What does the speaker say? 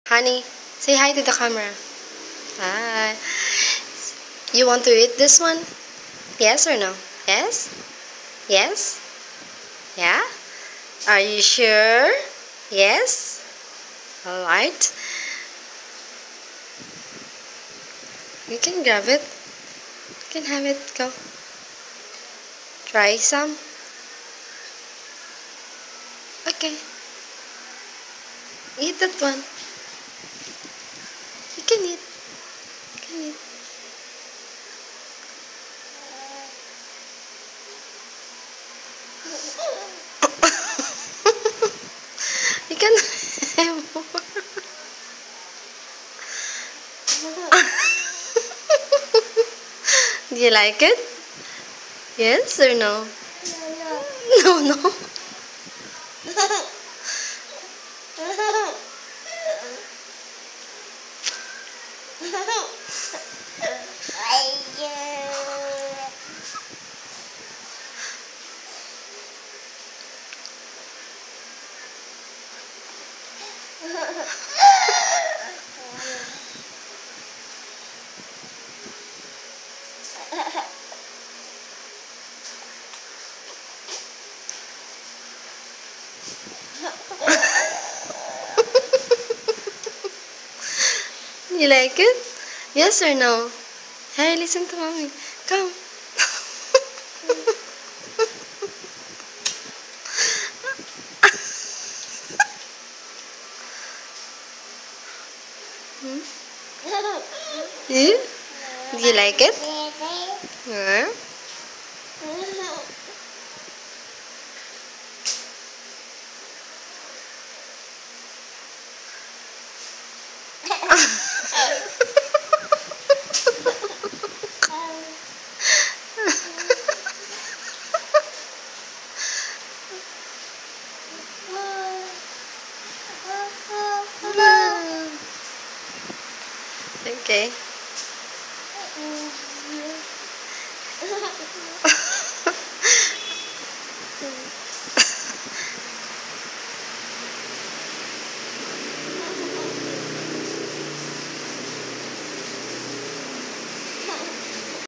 Honey, say hi to the camera. Hi. You want to eat this one? Yes or no? Yes? Yes? Yeah? Are you sure? Yes? Alright. You can grab it. You can have it. Go. Try some. Okay. Eat that one. You can eat. You can eat. You can have more. Do you like it? Yes or no? No, no. You like it? Yes or no? Hey, listen to mommy. Come. Yeah? Do you like it? Yeah. Okay.